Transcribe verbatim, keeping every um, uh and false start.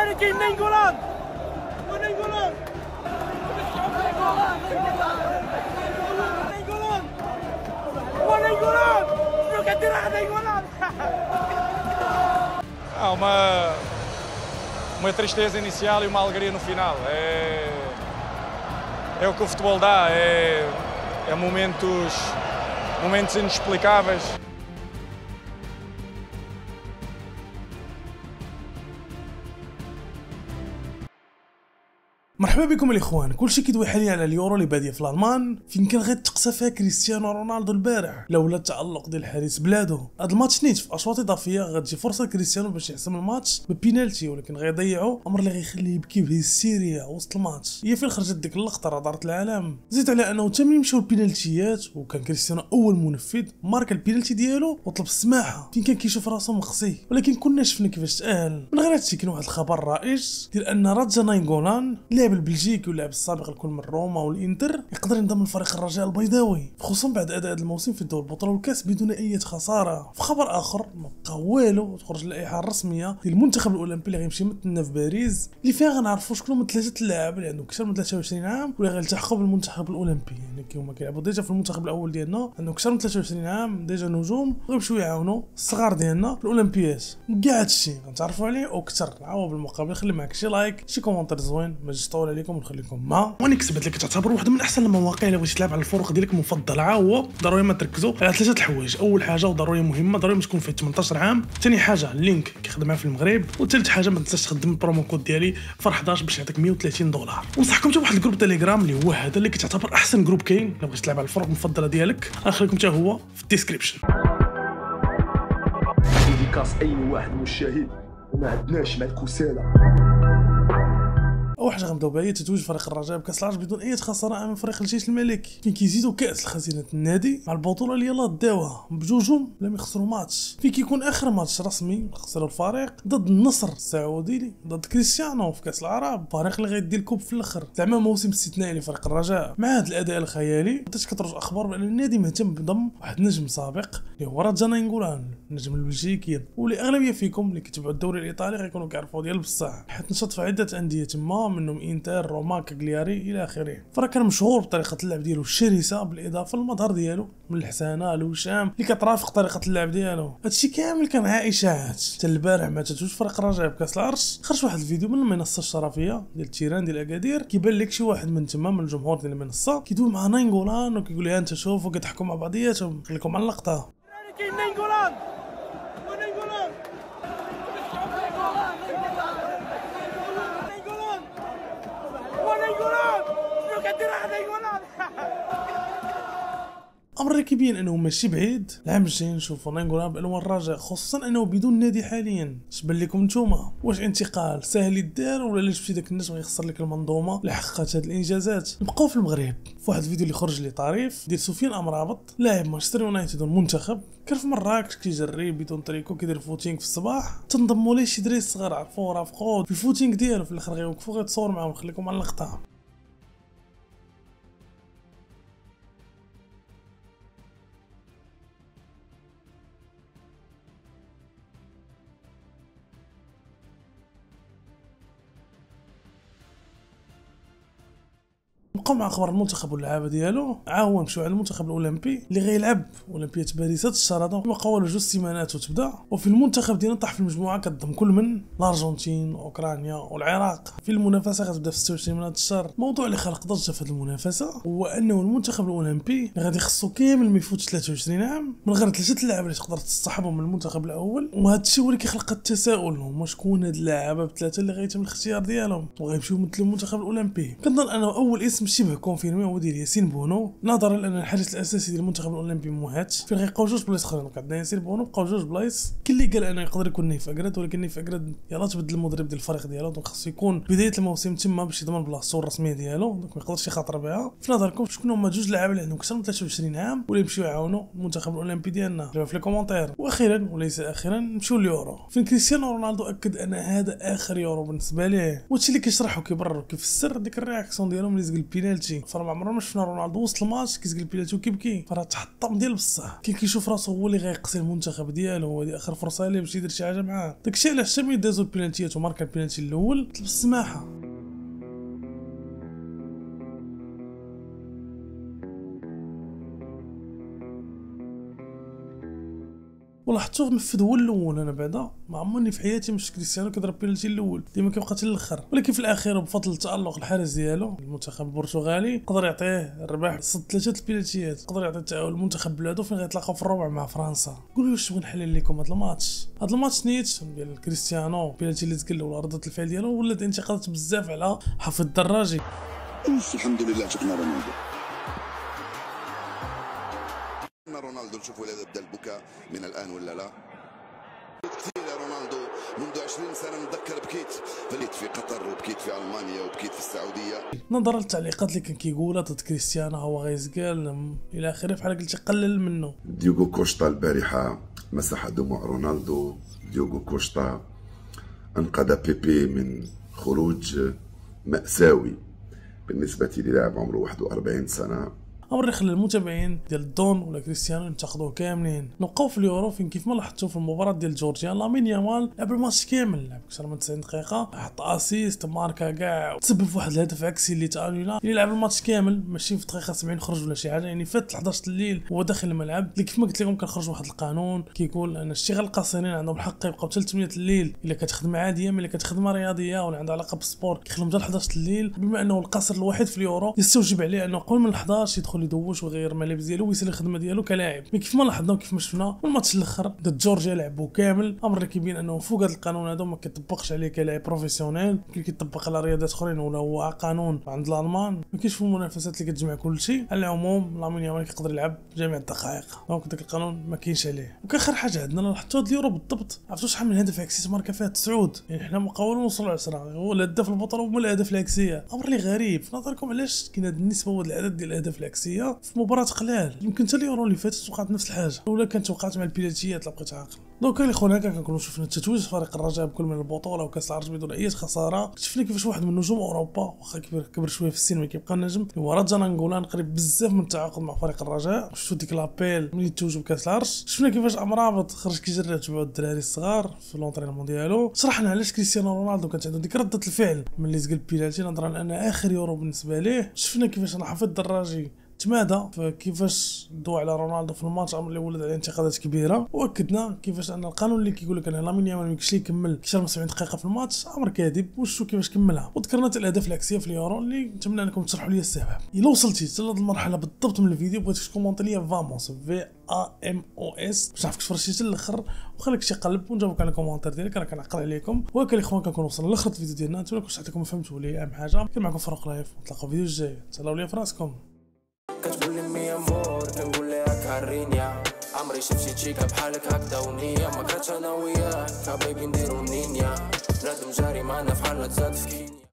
كاين نينغولان ونينغولان نينغولان ونينغولان شنو كدير هذا نينغولان Ah, uma, uma tristeza inicial e uma alegria no final. É, é o que o futebol dá, é, é momentos, momentos inexplicáveis. مرحبا بكم الاخوان. كلشي كيدوي حاليا على اليورو اللي باديه في الالمان، فين كان غير تقسى فيها كريستيانو رونالدو البارح لولا التالق ديال حارس بلادو. هاد الماتش نيت في اشواط اضافيه غتجي فرصه لكريستيانو باش يحسم الماتش ببينالتي، ولكن غيضيعو، امر اللي غيخليه يبكي بهستيريا وسط الماتش. هي فين خرجت ديك اللقطه راه دارت العالم. زيد على انه تم يمشيو البينالتيات وكان كريستيانو اول منفذ مارك البينالتي ديالو وطلب السماحه فين كان كيشوف راسو مخصي، ولكن كنا شفنا كيفاش تاهل. من غير هادشي كاين واحد الخبر رائج ديال ان راجا ناينغولان اللاعب البلجيكي واللاعب السابق الكل من روما والانتر يقدر ينضم لفريق الرجاء البيضاوي، خصوصا بعد اداء هذا الموسم في دوري البطوله والكاس بدون اي خساره. في خبر اخر ما بقى والو تخرج اللائحه الرسميه ديال المنتخب الاولمبي اللي غيمشي يمثلنا في باريس، اللي فيها غنعرفوا شكون هما ثلاثه اللاعب اللي عندهم اكثر من ثلاثة وعشرين عام واللي غيلتحقوا بالمنتخب الاولمبي. يعني كي هما كيلعبوا ديجا في المنتخب الاول ديالنا عندهم اكثر من ثلاثة وعشرين عام، ديجا نجوم وغيمشيو يعاونوا الصغار ديالنا في الاولمبيات. كاع هادشي غنتعرفوا عليه واكثر. عاود بالمقابل خلي معك شي لايك شي كومونتير زوين، ما نجيش طول عليكم ونخليكم مع ونكسبت لك تعتبر واحده من احسن المواقع اللي بغيتي تلعب على الفروق ديالك المفضله. هو ضروري ما تركزوا على ثلاثه الحوايج. اول حاجه وضروري مهمه، ضروري ما تكون فيه ثمانية عشر عام. ثاني حاجه اللينك كيخدم في المغرب. وثالث حاجه ما تنساش تخدم البرومو كود ديالي فرح إحدى عشر باش يعطيك مية وثلاثين دولار. ونصحكم حتى واحد الجروب تيليجرام اللي هو هذا اللي كتعتبر احسن جروب كاين الا بغيتي تلعب على الفروق المفضله ديالك. غنخليكم حتى هو في الديسكريبشن. ديكاس اي واحد مشاهد وما عندناش مع الكسالى. اول حاجه غنبداو بها هي تتويج فريق الرجاء بكاس العرش بدون اي خساره امام فريق الجيش الملكي، فين كيزيدوا كاس لخزينه النادي مع البطوله اللي يلاه داوها بجوجهم لم يخسروا ماتش، فين كيكون اخر ماتش رسمي خسروا الفريق ضد النصر السعودي ضد كريستيانو في كاس العرب، فريق اللي غيدي الكوب في الاخر. زعما موسم استثنائي لفريق الرجاء. مع هذا الاداء الخيالي بدات كتروج اخبار بان النادي مهتم بضم واحد نجم سابق اللي هو راجا ناينغولان، النجم البلجيكي، واللي اغلبيه فيكم اللي كيتبعوا الدوري الايطالي غيكونوا كيعرفوا ديال بصح، حيت نشط في عده انديه تما منهم انتر، روما، كاغلياري الى اخره. فراه كان مشهور بطريقه اللعب ديالو الشرسه، بالاضافه للمظهر ديالو من الحسانه للوشام اللي كترافق طريقه اللعب ديالو. هادشي كامل كان عا اشاعات. حتى البارح مع تتويج فريق الرجاء بكاس العرش خرج واحد الفيديو من المنصه الشرفيه ديال التيران ديال اكادير، كيبان لك شي واحد من تما من الجمهور ديال المنصه كيدوي مع ناينغولان وكيقول لها انت شوف وكيضحكوا مع بعضياتهم. خليكم على اللقطه. كاين نينغولان ونينغولان ونينغولان شنو كدير هذا نينغولان امر اللي كيبين انه ماشي بعيد العام الجاي نشوفوا ناينغولان بالوان الرجاء، خصوصا انه بدون نادي حاليا. اش بان لكم نتوما؟ واش انتقال ساهل يدار ولا لاش شفتي داك الناس غيخسر لك المنظومه اللي حققت هاد الانجازات؟ نبقاو في المغرب في واحد الفيديو اللي خرج لي طريف ديال سفيان امرابط لاعب مانشستر يونايتد والمنتخب، كان في مراكش كيجري بدون طريقو كيدير فوتينغ في الصباح، تنضموا ليه شي دراري صغار عرفوه رافقوه في الفوتينغ ديالو، في الاخر غيوقفوا غيتصور معاهم. خليكم على اللقطه. نبقاو مع اخبار المنتخب واللعابه ديالو. عاون مشيو على المنتخب الاولمبي اللي غيلعب اولمبياد باريس هاد الشهر هذا، بقاو والو جوج سيمانات وتبدا. وفي المنتخب ديالنا طاح في المجموعه كتضم كل من الارجنتين واوكرانيا والعراق. في المنافسه غتبدا في ستة وعشرين من هاد الشهر. الموضوع اللي خلق ضجه في هاد المنافسه هو انه المنتخب الاولمبي غادي خصو كامل ما يفوتش ثلاثة وعشرين عام من غير ثلاثه اللاعب اللي تقدر تصطحبهم من المنتخب الاول. وهذا الشيء هو اللي كيخلق التساؤل، هما شكون هاد اللاعبه بثلاثه اللي غيتم الاختيار ديالهم وغيمشيو يمثلوا المنتخب الاولمبي؟ كنظن انه اول اسم شبه كونفيرمي هو ديال ياسين بونو، نظرا لان الحارس الاساسي ديال المنتخب الاولمبي مهات، فين غيبقاو جوج بلايص اخرين. عندنا ياسين بونو بقاو جوج بلايص. كاين اللي قال انه يقدر يكون نيف اكراد، ولكن نيف اكراد يلاه تبدل المدرب ديال الفريق ديالو، دونك خصو يكون بدايه الموسم تما باش يضمن بلاصتو الرسميه ديالو، دونك ما يقدرش يخاطر بها. في نظركم شكون هما جوج لاعبين اللي عندهم اكثر من ثلاثة وعشرين عام واللي يمشيو يعاونوا المنتخب الاولمبي ديالنا؟ جاوبوا في الكومونتير. واخيرا وليس اخيرا نمشيو لليورو، فين كريستيانو رونالدو اكد ان هذا اخر يورو بالنسبه ليه. وهادشي اللي كيشرح وكيبرر وكيفسر ديك الرياكسيون ديالو ملي زق البينالتي البينالتي، فراه عمرنا ما شفنا رونالدو وسط الماتش كيسقل البينالتي وكيبكي، فراه تحطم ديال بصح كاين كيشوف راسو هو اللي غيقصي المنتخب ديالو، وهذه اخر فرصه ليه باش يدير شي حاجه معاه. داكشي علاش حتى ملي دازو البينالتيات وماركا البينالتي الاول طلب السماحه. ولاحظتو نفذ هو الاول. انا بعدا ما عمرني في حياتي مش كريستيانو كيضرب بينالتي الاول، ديما كيبقى حتى الاخر، ولكن في الاخير وبفضل تالق الحارس ديالو المنتخب البرتغالي قدر يعطيه الرباح. صد ثلاثه البينالتيات قدر يعطي التعاون المنتخب بلادو فين غيتلاقاو في الربع مع فرنسا. قولوا واش بغي نحلل لكم هذا الماتش. هذا الماتش نيت ديال كريستيانو البينالتي اللي تقل ولا ردة الفعل ديالو ولات انتقادات بزاف على حفيظ الدراجي. الحمد لله شفنا رونالدو. رونالدو نشوفوا اذا بدا البكاء من الان ولا لا. كثير يا رونالدو منذ عشرين سنه نتذكر بكيت بكيت في قطر وبكيت في المانيا وبكيت في السعوديه. نظرا للتعليقات اللي كان كيقولها ضد كريستيانو هو غيزقال الى اخره بحال قلتي قلل منه. ديوغو كوستا البارحه مسح دموع رونالدو. ديوغو كوستا انقذ بيبي من خروج مأساوي بالنسبه للاعب عمره واحد وأربعين سنه. امر اللي خلى المتابعين ديال الدون ولا كريستيانو ينتقدوه كاملين. نبقاو في اليورو فين كيف ما لاحظتوا في المباراه ديال جورجيا لامين يامال لعب الماتش كامل، لعب اكثر من تسعين دقيقه، حط اسيست ماركا كاع، تسبب في واحد الهدف عكسي اللي تانولا اللي لعب الماتش كامل ماشي في دقيقه سبعين خرج ولا شي حاجه، يعني فات حداش الليل هو داخل الملعب. اللي كيف ما قلت لكم كنخرج واحد القانون كيقول ان الاشتغال القاصرين عندهم الحق يبقاو حتى ثمانية الليل الا كانت خدمه عاديه، ملي كانت خدمه رياضيه ولا عندها علاقه بالسبور كيخليهم حتى حداش الليل. بما انه القصر الوحيد في اليورو يستوجب عليه انه قبل من حداش يدخل يدوش ويغير الملابس ديالو ويسالي الخدمه ديالو كلاعب. مي كيف ما لاحظنا وكيف ما شفنا الماتش الاخر ضد جورجيا لعبوا كامل، امر اللي كيبين انه فوق هذا القانون هذا ما كيطبقش عليه كلاعب بروفيسيونيل، يمكن كيطبق على رياضات اخرين ولا هو قانون عند الالمان. ما كاينش في المنافسات اللي كتجمع كل شيء. على العموم لامين يامال كيقدر يلعب جميع الدقائق، دونك داك القانون ما كاينش عليه. وكاخر حاجه عندنا لاحظتوا هاد اليورو بالضبط عرفتوا شحال من هدف عكسي ماركا فيها تسعود، يعني حنا مقاولون نوصلوا عشرة، هو الهداف البطل هما الاهداف العكسيه. امر اللي غريب في نظركم علاش كاين هاد النسبه وهاد العدد ديال الاهداف العكسيه في مباراه قلال؟ يمكن حتى اليورو اللي فاتت وقعت نفس الحاجه ولا كانت وقعت مع البينالتيات لا بقيت عاقل. دونك الاخوان هكا كنكونوا شفنا التتويج فريق الرجاء بكل من البطوله وكاس العرش بدون اي خساره. شفنا كيفاش واحد من نجوم اوروبا واخا كبر كبر شويه في السن ما كيبقى نجم هو رجا نانغولان قريب بزاف من التعاقد مع فريق الرجاء. شفتوا ديك لابيل ملي توجوا بكاس العرش، شفنا كيفاش امرابط خرج كيجري تبعوا الدراري الصغار في لونطرينمون ديالو. شرحنا علاش كريستيانو رونالدو كانت عنده ديك رده الفعل ملي زقل البينالتي نظرا لان اخر يورو بالنسبه ليه. شفنا كيفاش انا حفظ الدراجي تمادى فكيفاش دو على رونالدو في الماتش، امر اللي ولد عليه انتقادات كبيره. واكدنا كيفاش ان القانون اللي كيقول لك ان لامين يامال ما يمكنش ليه يكمل اكثر من سبعين دقيقه في الماتش امر كاذب. وشو كيفاش كملها. وذكرنا الاهداف العكسيه في اليورو اللي نتمنى انكم تشرحوا لي السبب. الا وصلتي حتى لهاد المرحله بالضبط من الفيديو بغيتك تكومونتي لي فاموس في ا ام او اس باش نعرفك تفرجتي حتى الاخر وخليك شي قلب ونجاوبك على الكومونتير ديالك. انا كنعقل عليكم. وهكا الاخوان كنكون وصلنا لاخر الفيديو ديالنا. نتمنى كنت عطيتكم فهمتوا لي اهم حاجه. كان معكم فاروق لايف نتلاقاو في الفيديو الجاي. تهلاو لي في راسكم. كتقولي مي امور كنقول لها كارينيا عمري شفت شي تشيكا بحالك هكدا ونية ما كرهتش انا وياك كبيبي نديرو نينيا بنادم جاري معنا في حالة زاد في كينيا.